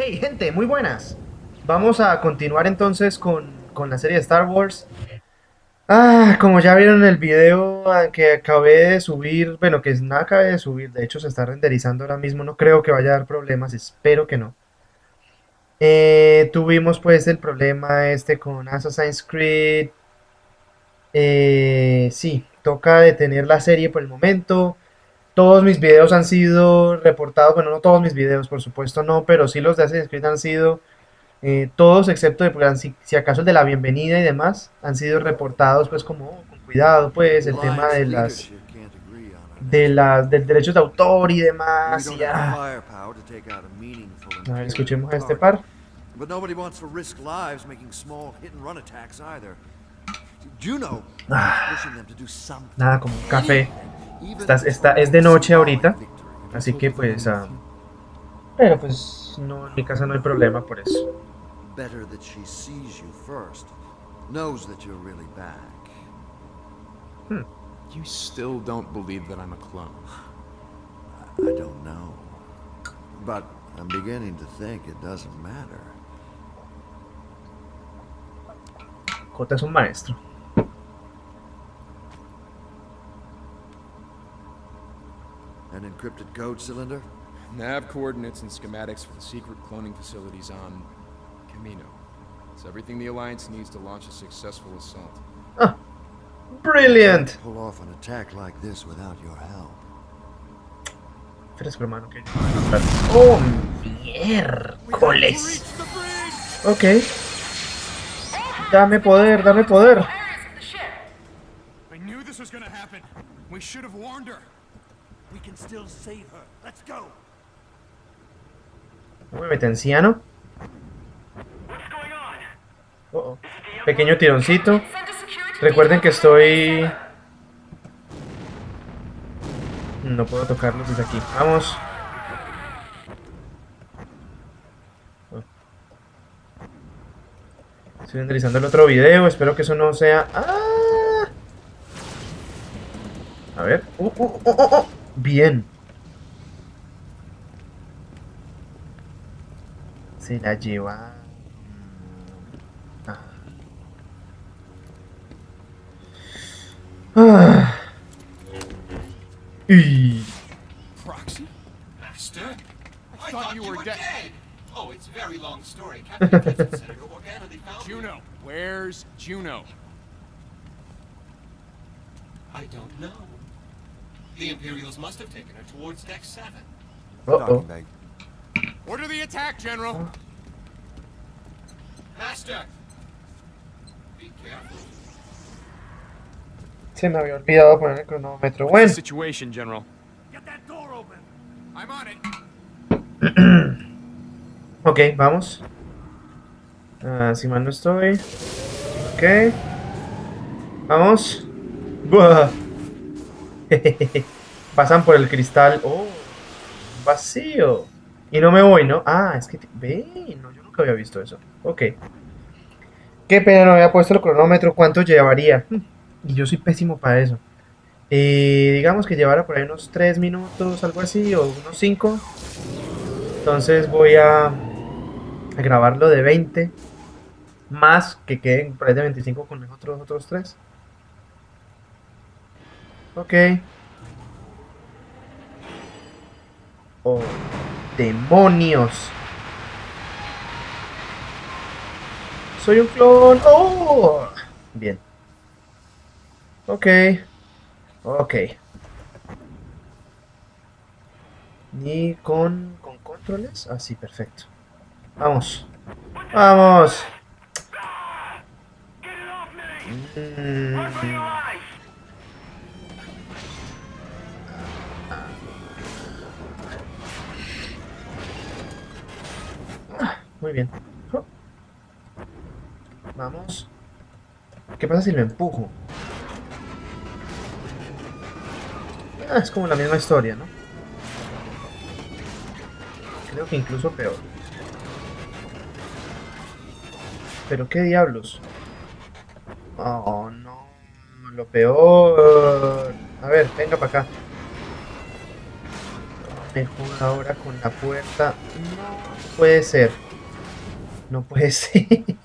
Hey gente, muy buenas. Vamos a continuar entonces con la serie de Star Wars. Como ya vieron en el video que acabé de subir, bueno, que no acabé de subir, de hecho se está renderizando ahora mismo, no creo que vaya a dar problemas, espero que no. Tuvimos pues el problema este con Assassin's Creed. Sí, toca detener la serie por el momento. Todos mis videos han sido reportados, bueno, no todos mis videos, por supuesto no, pero sí los de Assassin's Creed han sido todos excepto de, pues, si acaso el de la bienvenida y demás han sido reportados pues como con cuidado pues The el tema Alliance de las leadership can't agree on our next move. del derechos de autor y We demás don't y have the ah. firepower to take out a meaningful A ver, Imperial escuchemos a este target. par. But nobody wants to risk lives making small hit-and-run attacks either. Juno is pushing them to do something. Nada como un café. Even Es de noche symbolic ahorita, victory. así que pues pero pues no, en mi casa no hay problema por eso. Better that she sees you first. Knows that you're really back. You still don't believe that I'm a clone. I don't know. But I'm beginning to think it doesn't matter. Jota es un maestro. An encrypted code cylinder? Nav coordinates and schematics for the secret cloning facilities on Camino. It's everything the Alliance needs to launch a successful assault. Ah, brilliant. Pull off an attack like this without your help. Fresco, hermano, que oh, miércoles. Ok. Dame poder, dame poder. I knew this was gonna happen. We should have warned her. We can still save her. Let's go. Muévete, anciano. Pequeño tironcito. Recuerden que estoy... No puedo tocarlos desde aquí. Vamos. Estoy renderizando el otro video. Espero que eso no sea... ¡Ah! A ver. Bien. Se la lleva... Proxy? Master? I thought you were dead. Oh, it's a very long story. Captain Vincent Senator Organa, they found me. Juno. Where's Juno? I don't know. The Imperials must have taken her towards Deck 7. Docking bay. Order the attack, General. Master! Be careful. Se me había olvidado poner el cronómetro. What's Bueno. the situation, General? Get that door open. I'm on it. Ok, vamos. Si mal no estoy. Ok. Vamos. Buah. Pasan por el cristal. Oh, vacío. Y no me voy, ¿no? Ah, es que... Ve, no, yo nunca había visto eso. Ok. Qué pena, no había puesto el cronómetro. ¿Cuánto llevaría? Y yo soy pésimo para eso. Digamos que llevara por ahí unos 3 minutos, algo así, o unos 5. Entonces voy a grabarlo de 20. Más que queden por ahí de 25 con los otros 3. Ok. Oh, demonios. Soy un clon. Oh. Bien. Ok. Ok. Y con controles. Así, perfecto. Vamos. Vamos. Muy bien. Vamos. ¿Qué pasa si lo empujo? Es como la misma historia, ¿no? Creo que incluso peor. ¿Pero qué diablos? Oh, no. Lo peor. A ver, venga para acá. Me joda ahora con la puerta. No puede ser. No puede ser.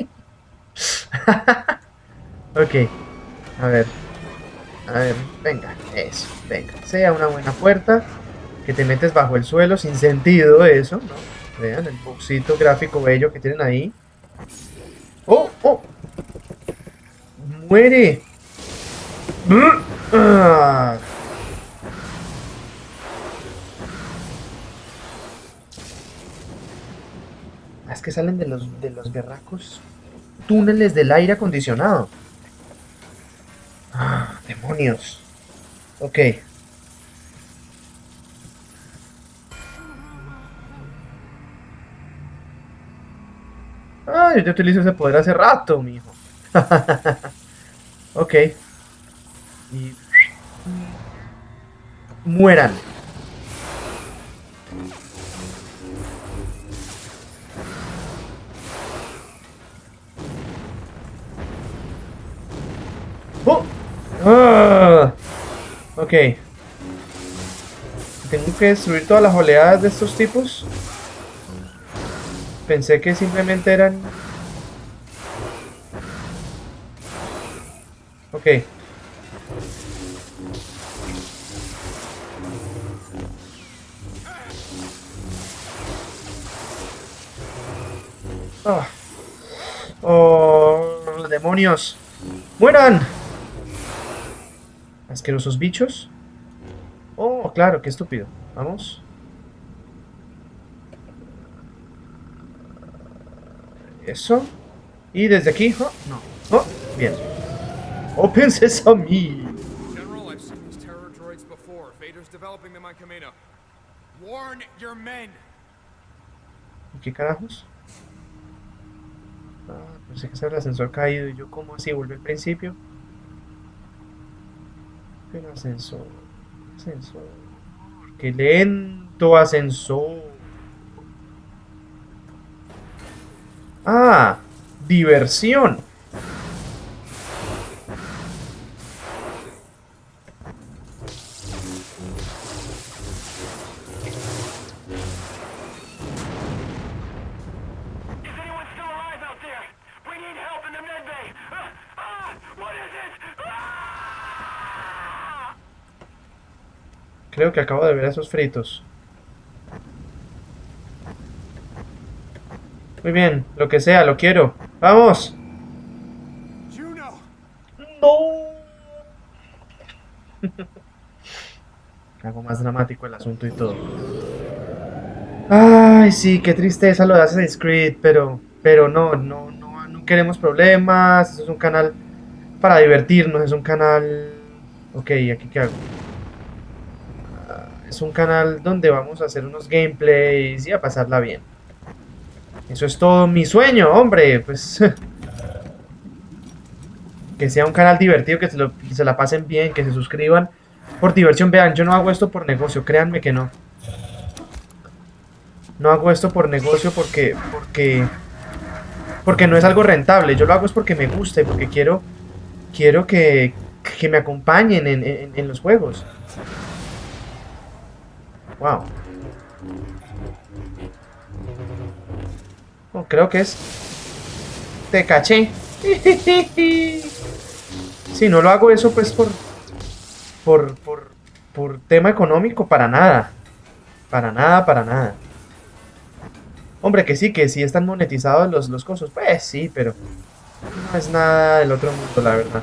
Ok, a ver. A ver, venga, eso, venga. Sea una buena puerta. Que te metes bajo el suelo sin sentido eso, ¿no? Vean el boxito gráfico bello que tienen ahí. ¡Oh! ¡Oh! ¡Muere! Ah. Es que salen de los berracos túneles del aire acondicionado. Ah, demonios. Ok. Ah, yo te utilizo ese poder hace rato, mijo. Ok. Y... mueran. ¡Oh! Ah. Ok. Tengo que destruir todas las oleadas de estos tipos. Pensé que simplemente eran... Ok. Ah. Oh, demonios. ¡Mueran! Asquerosos bichos. Oh, claro, qué estúpido. Vamos. Eso. Y desde aquí. Oh, no. Oh, bien. Open Sesame. General, I've seen these terror droids before. Vader's developing them on Kamino. Warn your men. ¿Y qué carajos? Ah, pensé que ese era el ascensor caído. Y yo, ¿cómo así? ¿Volví al principio? Pero ascensor. Ascensor. ¡Qué lento ascensor! ¡Ah! ¡Diversión! Is anyone still alive out there? We need help in the medbay. What is it? Creo que acabo de ver a esos fritos. Muy bien, lo que sea, lo quiero. ¡Vamos! Juno. ¡No! Hago más dramático el asunto y todo. Ay, sí, qué tristeza lo de Assassin's Creed, pero no queremos problemas. Esto es un canal para divertirnos, es un canal... Ok, ¿aquí qué hago? Es un canal donde vamos a hacer unos gameplays y a pasarla bien. Eso es todo mi sueño, hombre. Pues que sea un canal divertido, que se la pasen bien, que se suscriban por diversión. Vean, yo no hago esto por negocio, créanme que no. No hago esto por negocio porque no es algo rentable. Yo lo hago es porque me gusta y porque quiero que me acompañen en los juegos. Wow. Oh, creo que es... Te caché. Si no lo hago eso pues por tema económico, para nada. Para nada, para nada. Hombre, que sí están monetizados los cosos. Pues sí, pero no es nada del otro mundo, la verdad.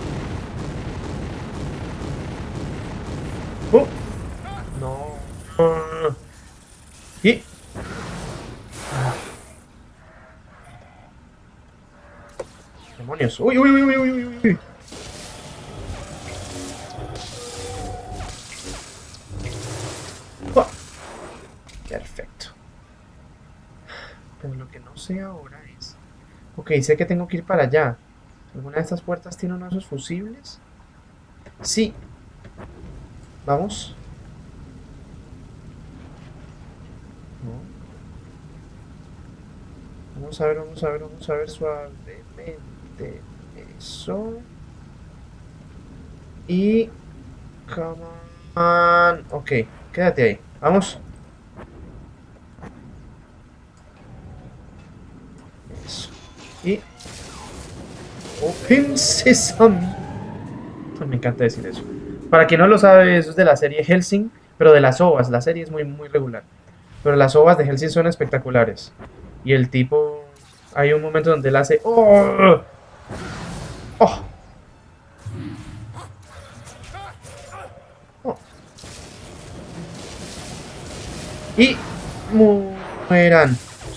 No. Y... demonios. Uy, uy, uy, uy, uy, uy, uy. Oh. Perfecto. Pero lo que no sé ahora es... Ok, sé que tengo que ir para allá. ¿Alguna de estas puertas tiene uno de esos fusibles? Sí. Vamos. No. Vamos a ver, vamos a ver, vamos a ver suavemente. Eso. Y... come on. Ok, quédate ahí. Vamos. Y... Open Sesame. Me encanta decir eso. Para quien no lo sabe, eso es de la serie Hellsing, pero de las OVAs. La serie es muy, muy regular. Pero las OVAs de Hellsing son espectaculares. Y el tipo... Hay un momento donde él hace... ¡Oh! ¡Oh! ¡Oh! Y... mueran.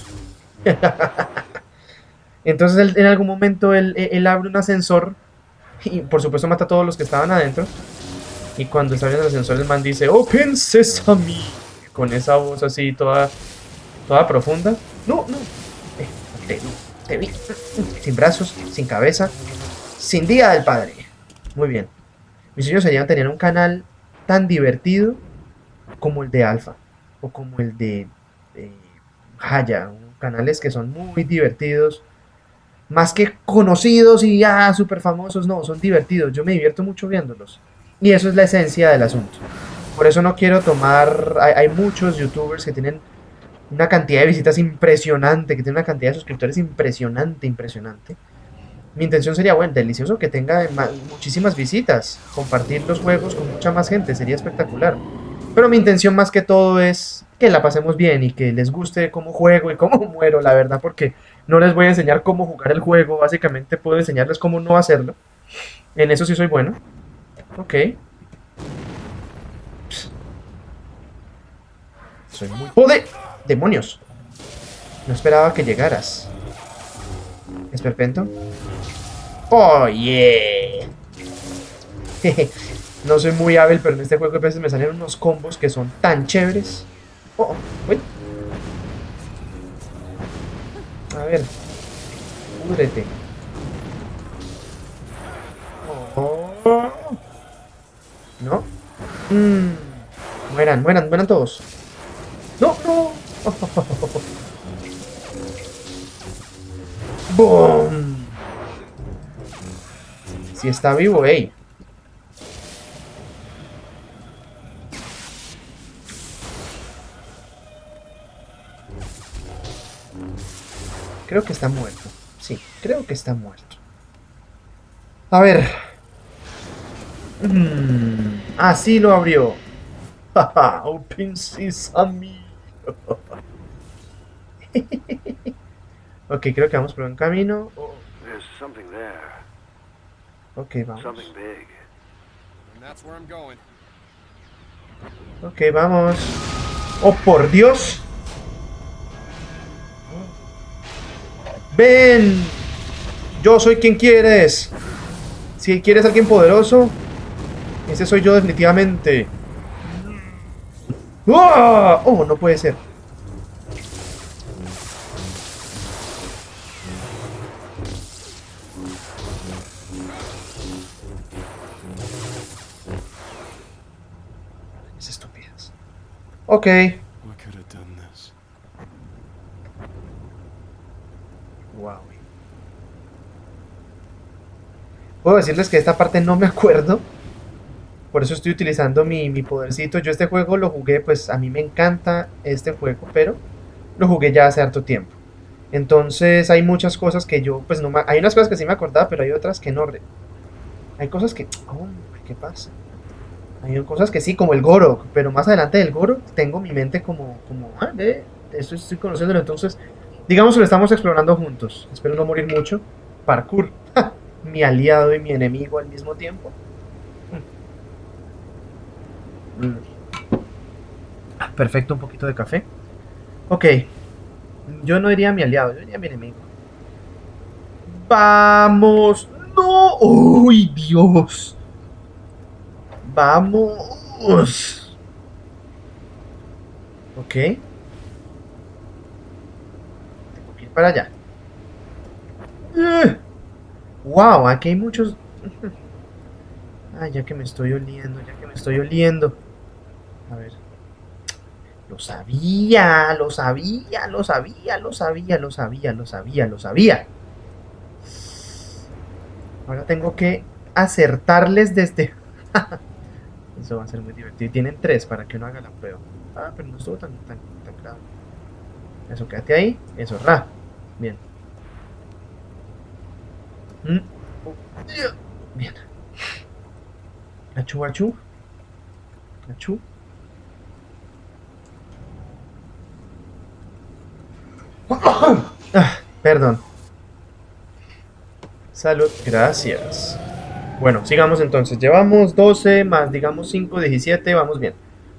Entonces en algún momento él abre un ascensor y por supuesto mata a todos los que estaban adentro. Y cuando está abriendo el ascensor el man dice Open Sesame, con esa voz así toda profunda. No, no, te vi, sin brazos, sin cabeza, sin día del padre. Muy bien. Mis sueños serían tener un canal tan divertido como el de Alpha o como el de Haya, canales que son muy divertidos, más que conocidos y ya súper famosos, no, son divertidos, yo me divierto mucho viéndolos, y eso es la esencia del asunto. Por eso no quiero tomar, hay muchos youtubers que tienen una cantidad de visitas impresionante, que tienen una cantidad de suscriptores impresionante. Mi intención sería, bueno, delicioso que tenga muchísimas visitas, compartir los juegos con mucha más gente, sería espectacular. Pero mi intención más que todo es que la pasemos bien y que les guste cómo juego y cómo muero, la verdad, porque no les voy a enseñar cómo jugar el juego, básicamente puedo enseñarles cómo no hacerlo. En eso sí soy bueno. Ok. Soy muy... ¡Joder! ¡Demonios! No esperaba que llegaras. ¿Esperpento? ¡Oh, yeah! No soy muy hábil, pero en este juego a veces me salen unos combos que son tan chéveres. Oh, uy. A ver. Púdrete. Oh. ¿No? Mueran todos. ¡No, no! ¡Boom! Si está vivo, ey. Creo que está muerto. Sí, creo que está muerto. A ver. Así lo abrió. Haha, Open Sesame. Ok, creo que vamos por un camino. There's something there. Ok, vamos. Something big. And that's where I'm going. Ok, vamos. ¡Oh, por Dios! ¡Ven! Yo soy quien quieres. Si quieres a alguien poderoso, ese soy yo definitivamente. ¡Oh! ¡Oh, no puede ser! Es estúpidas. Ok. What could have done this? Wow. Puedo decirles que esta parte no me acuerdo. Por eso estoy utilizando mi podercito. Yo este juego lo jugué, pues a mí me encanta este juego, pero lo jugué ya hace harto tiempo. Entonces hay muchas cosas que yo, pues no me... Hay unas cosas que sí me acordaba, pero hay otras que no. Hay cosas que... Oh, ¿qué pasa? Hay cosas que sí, como el Gorok, pero más adelante del Gorok tengo mi mente como esto estoy conociéndolo, entonces digamos que lo estamos explorando juntos. Espero no morir mucho. Parkour, mi aliado y mi enemigo al mismo tiempo. Perfecto, un poquito de café. Ok, yo no diría mi aliado, yo diría mi enemigo. ¡Vamos! ¡No! ¡Uy, Dios! ¡Vamos! Ok. Tengo que ir para allá. ¡Wow! Aquí hay muchos... Ah, ya que me estoy oliendo, ya que me estoy oliendo. A ver. Lo sabía, lo sabía, lo sabía, lo sabía, lo sabía, lo sabía, lo sabía. Ahora tengo que acertarles desde... Eso va a ser muy divertido. Tienen 3 para que uno haga la prueba. Ah, pero no estuvo tan grave. Eso, quédate ahí. Eso, ra. Bien. Mm. Bien. Achú, achú. Achú. Ah, perdón. Salud, gracias. Bueno, sigamos entonces. Llevamos 12 más, digamos, 5, 17. Vamos bien.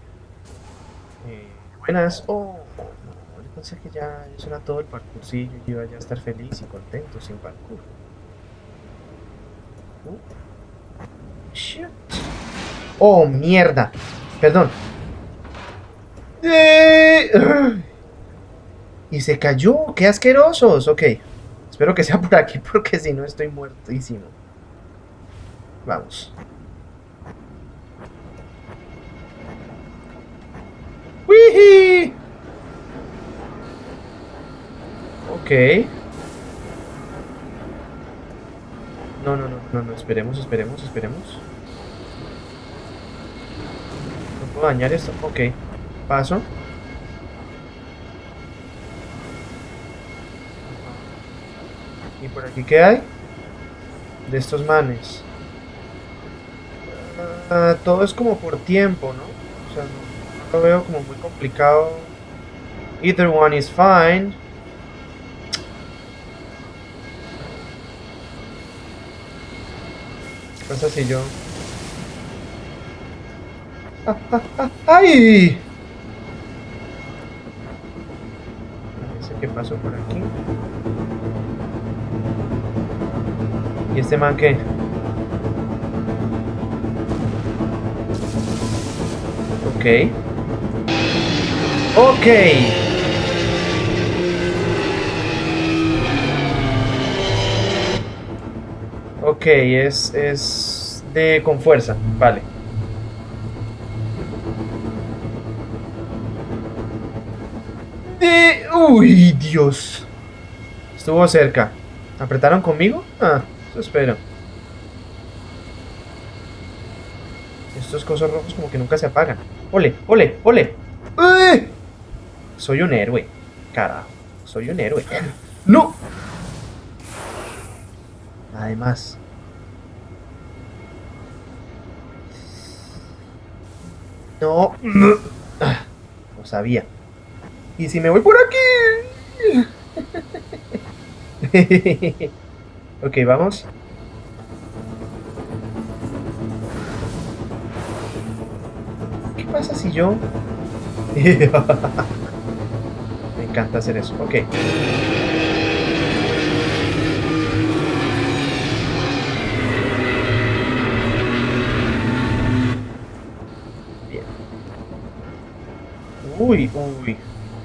Buenas. Oh, no, yo pensé que ya eso era todo el parkour. Sí, yo iba ya a estar feliz y contento sin parkour. Shit. Oh, mierda. Perdón. Y se cayó. ¡Qué asquerosos! Ok. Espero que sea por aquí porque si no estoy muertísimo. Vamos. ¡Wii! Ok. No, esperemos. No puedo dañar esto. Ok. Paso. ¿Y por aquí qué hay? De estos manes. Todo es como por tiempo, ¿no? O sea, no lo veo como muy complicado. Either one is fine. ¿Qué pasa si yo...? ¡Ay! No sé qué pasó por aquí. ¿Y este man qué? Ok. Ok. Ok, es de con fuerza, vale. Uy, Dios. Estuvo cerca. ¿Apretaron conmigo? Ah, eso espero. Estos cosos rojos como que nunca se apagan. ¡Ole, ole, ole! ¡Eh! Soy un héroe. Carajo, soy un héroe. ¡No! Además. No. Lo sabía. ¿Y si me voy por aquí? Ok, vamos. ¿Qué pasa si yo...? Me encanta hacer eso. Ok. Bien. Uy, uy.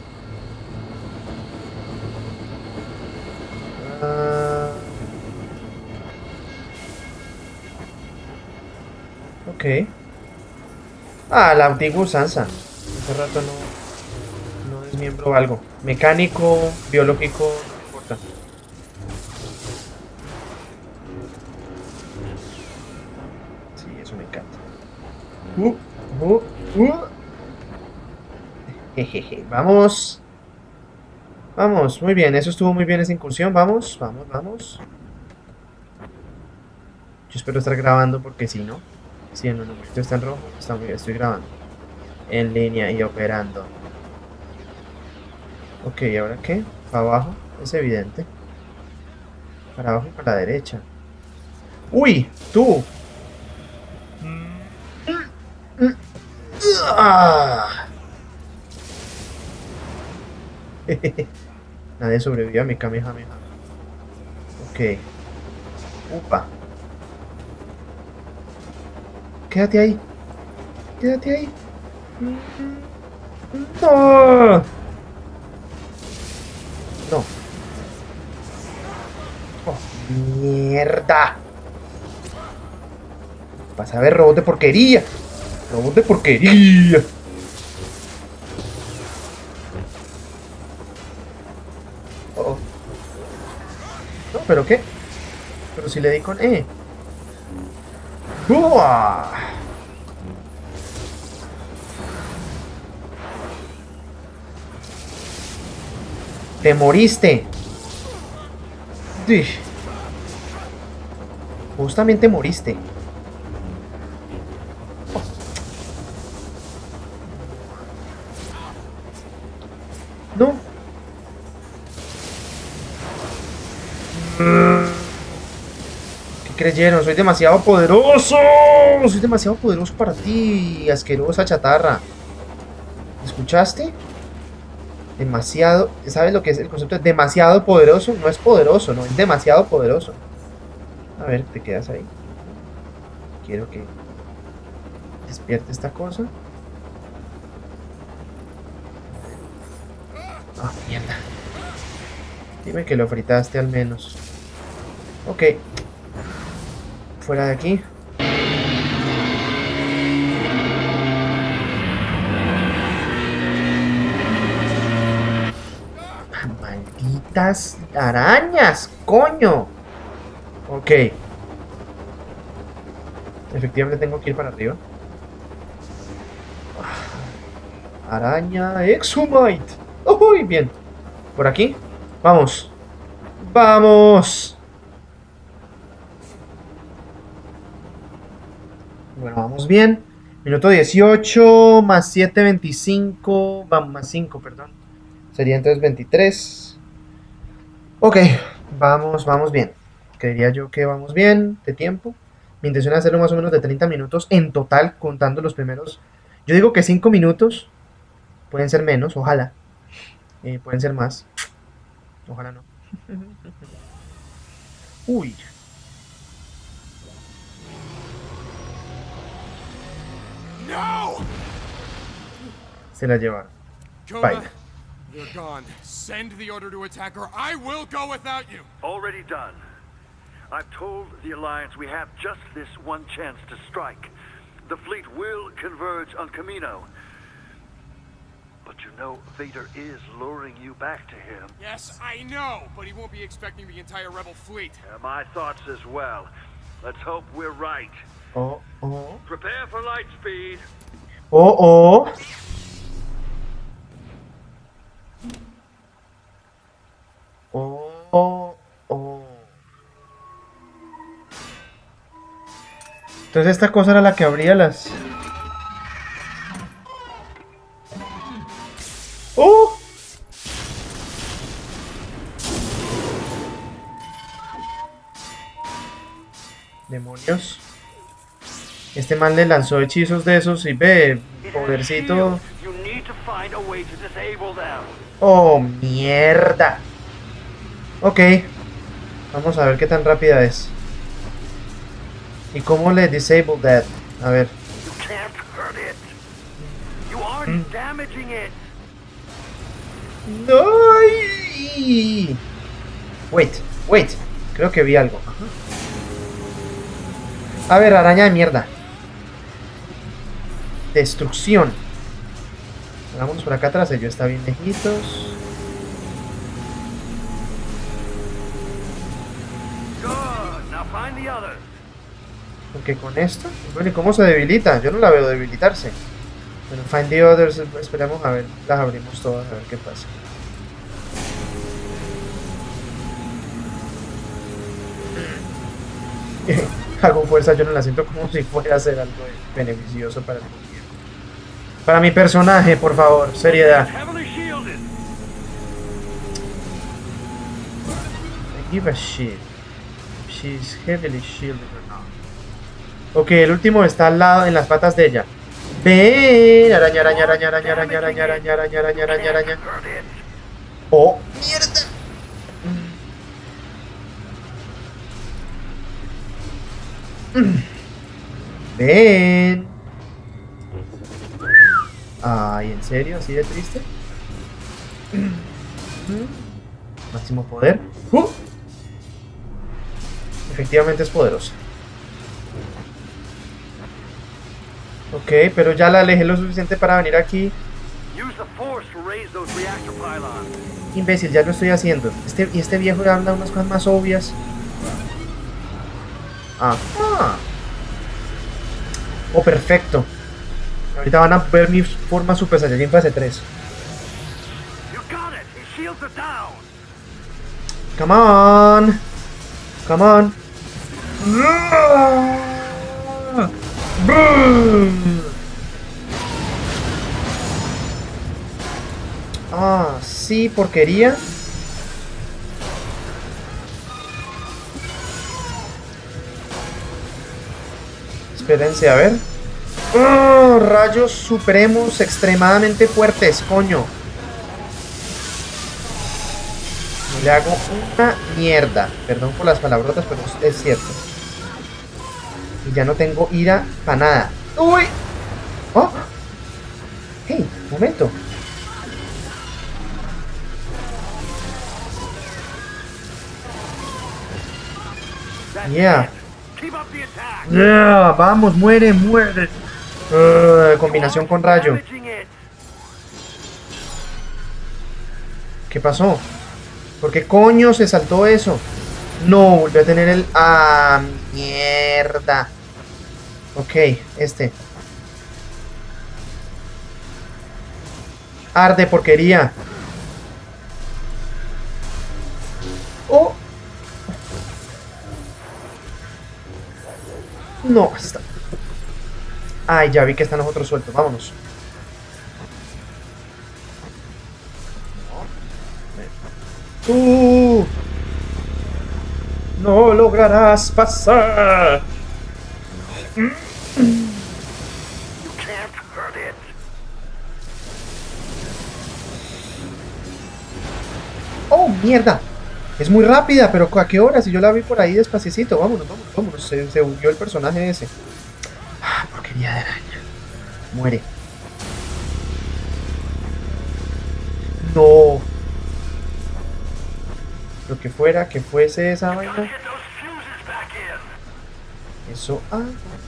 Ok. Ah, la antigua usanza. Hace rato no desmiembro algo. Mecánico, biológico, no importa. Sí, eso me encanta. Jejeje, vamos. Vamos, muy bien, eso estuvo muy bien esa incursión. Vamos. Yo espero estar grabando porque si no, si el numerito está en rojo, estoy grabando. En línea y operando. Ok, ¿ahora qué? Para abajo, es evidente. Para abajo y para la derecha. ¡Uy! ¡Tú! Nadie sobrevivió a mi Kamehameha. Ok. Upa. Quédate ahí. Quédate ahí. No. No. Oh, mierda. Vas a ver, robot de porquería. Robot de porquería. Oh. No, ¿pero qué? Pero si le di con E. ¡Buah! ¡Te moriste! Justamente moriste. No. ¿Qué creyeron? Soy demasiado poderoso. Soy demasiado poderoso para ti, asquerosa chatarra. ¿Escuchaste? Demasiado. ¿Sabes lo que es el concepto de demasiado poderoso? No es poderoso, no, es demasiado poderoso. A ver, te quedas ahí. Quiero que despierte esta cosa. Ah, mierda. Dime que lo fritaste al menos. Ok. Fuera de aquí. Malditas arañas, coño. Ok. Efectivamente tengo que ir para arriba. Araña Exhumite. Uy, bien. Por aquí. Vamos. Vamos. Bueno, vamos bien. Minuto 18 más 7, 25. Vamos, más 5, perdón. Sería entonces 23. Ok. Vamos bien. Creería yo que vamos bien de tiempo. Mi intención es hacerlo más o menos de 30 minutos en total, contando los primeros. Yo digo que 5 minutos. Pueden ser menos, ojalá. Pueden ser más. Ojalá no. Uy. No! Se la llevaron. Koma, Bye. they're gone. Send the order to attack or I will go without you. Already done. I've told the Alliance we have just this one chance to strike. The fleet will converge on Camino. But you know, Vader is luring you back to him. Yes, I know, but he won't be expecting the entire Rebel fleet. My thoughts as well. Let's hope we're right. Oh, oh. Prepare for light speed. Oh, oh. Oh, oh, oh. Entonces esta cosa era la que abría las... ¡Oh! Demonios. Este man le lanzó hechizos de esos y ve, podercito. You need to find a way to disable them. Oh, mierda. Ok. Vamos a ver qué tan rápida es. ¿Y cómo le disable that? A ver. You can't hurt it. You aren't damaging it. No. Wait. Creo que vi algo. Ajá. A ver, araña de mierda. Destrucción. Vámonos por acá atrás. Ellos está bien lejitos. Good. Now find the others. Porque con esto. Bueno, ¿y cómo se debilita? Yo no la veo debilitarse. Bueno, find the others. Esperemos a ver. Las abrimos todas. A ver qué pasa. Hago fuerza, yo no la siento como si fuera a hacer algo beneficioso para el gobierno. Para mi personaje, por favor, seriedad. Heavily shielded. I give a shit. She's heavily shielded or not. Ok, el último está al lado, en las patas de ella. Ven, araña. Oh, mierda. Ven. Ay, ¿en serio? ¿Así de triste? Máximo poder. Efectivamente es poderoso. Ok, pero ya la alejé lo suficiente para venir aquí. Imbécil, ya lo estoy haciendo. Este viejo habla unas cosas más obvias. Ajá. Oh, perfecto. Ahorita van a ver mi forma Super Saiyajin fase 3. Come on. Come on. Ah, sí, porquería. Espérense, a ver. ¡Oh! Rayos supremos extremadamente fuertes, coño. No le hago una mierda. Perdón por las palabrotas, pero es cierto. Y ya no tengo ira para nada. ¡Uy! ¡Oh! ¡Hey! Momento. Yeah. Keep up the attack. Yeah. Vamos, muere, muere. Combinación con rayo. Damaging it. ¿Qué pasó? ¿Por qué coño se saltó eso? No, volvió a tener el... ¡Ah, mierda! Ok, este. Arde, porquería. ¡Oh! No, está... Ay, ya vi que están los otros sueltos. Vámonos. ¡Tú! No lograrás pasar. You can't hurt it. ¡Oh, mierda! Es muy rápida, pero ¿a qué hora? Si yo la vi por ahí despacito. Vámonos, vámonos, vámonos. Se huyó el personaje ese. Ah, porquería de araña. Muere. No. Lo que fuera, que fuese esa Gotta vaina. get those fuses back in. Eso. Ah.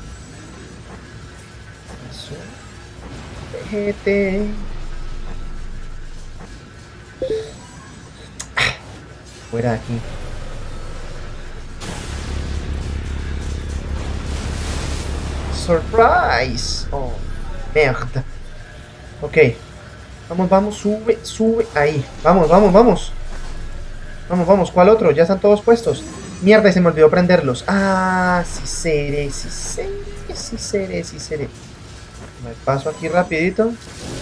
Eso. Vejete. Ah, fuera de aquí. Surprise. Oh, mierda. Ok. Vamos, vamos, sube, sube. Ahí. Vamos, vamos, vamos. Vamos, vamos. ¿Cuál otro? Ya están todos puestos. Mierda, y se me olvidó prenderlos. Ah, sí seré, sí seré, sí seré, sí seré. Me paso aquí rapidito.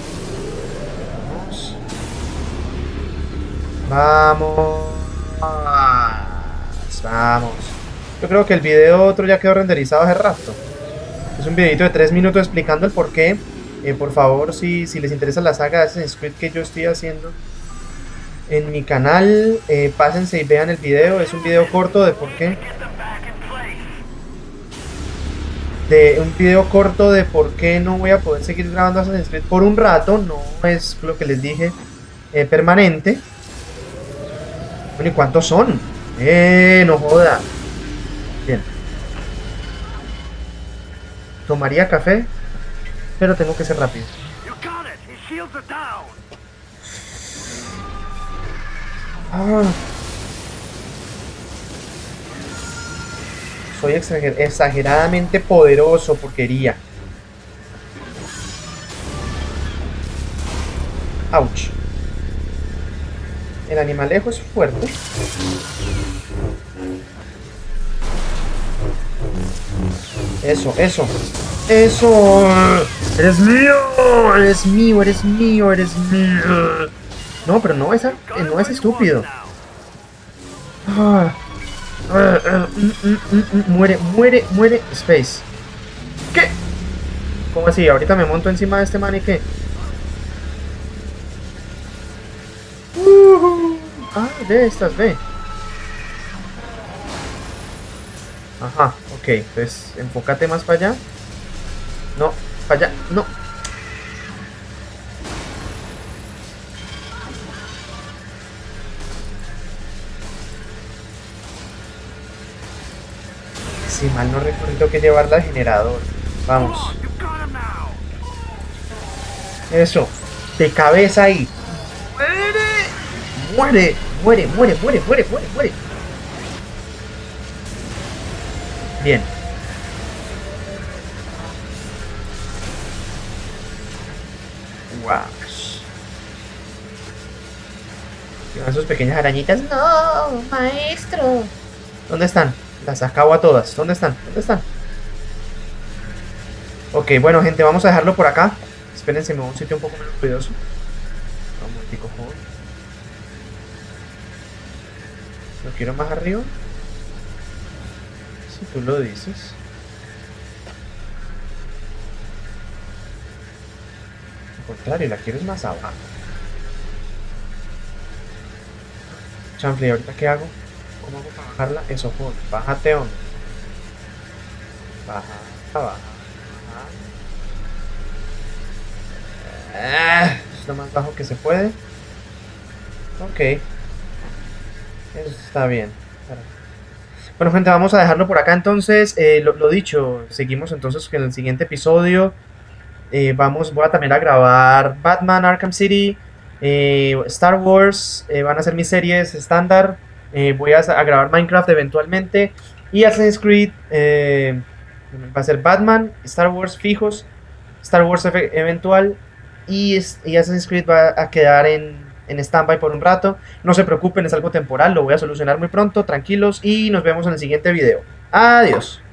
Vamos. Vamos. Vamos. Yo creo que el video otro ya quedó renderizado hace rato. Es un videito de 3 minutos explicando el porqué. Por favor, si les interesa la saga de Assassin's Creed que yo estoy haciendo en mi canal, pásense y vean el video. Es un video corto de por qué. Get them back in place. Un video corto de por qué no voy a poder seguir grabando Assassin's Creed por un rato. No es lo que les dije permanente. Bueno, ¿y cuántos son? No joda. Bien. Tomaría café, pero tengo que ser rápido. You got it. His shields are down. Ah. Soy exageradamente poderoso, porquería. Ouch. El animalejo es fuerte. Eso, eso. ¡Eso! ¡Eres mío! ¡Eres mío! ¡Eres mío! ¡Eres mío! No, pero no es estúpido. Ah. Muere, muere, muere. Space. ¿Qué? ¿Cómo así? Ahorita me monto encima de este man y ¿qué? Ah, ve estas, ve. Ajá, ok, entonces enfócate más para allá. No, para allá, no. Si mal no recuerdo, tengo que llevarla al generador. Vamos. You got him now. Eso, de cabeza ahí. Muere, muere, muere, muere, muere, muere, muere. Bien. Wash. ¿Qué van sus pequeñas arañitas? No, maestro. ¿Dónde están? Las acabo a todas. ¿Dónde están? ¿Dónde están? Ok, bueno, gente, vamos a dejarlo por acá. Espérense, me voy a un sitio un poco menos ruidoso. Un momentico, joven. ¿Lo quiero más arriba? Si tú lo dices. Al contrario, la quiero es más abajo. Chanfle, ¿ahorita qué hago? ¿Cómo hago para bajarla? Eso, joder. Bájate, hombre. Baja, baja. Es lo más bajo que se puede. Ok. Eso está bien. Bueno, gente, vamos a dejarlo por acá entonces. Lo dicho, seguimos entonces en el siguiente episodio. Voy a también a grabar Batman Arkham City, Star Wars, van a ser mis series estándar. Voy a grabar Minecraft eventualmente. Y Assassin's Creed va a ser Batman, Star Wars fijos, Star Wars eventual. Y Assassin's Creed va a quedar en stand-by por un rato. No se preocupen, es algo temporal, lo voy a solucionar muy pronto, tranquilos. Y nos vemos en el siguiente video. Adiós.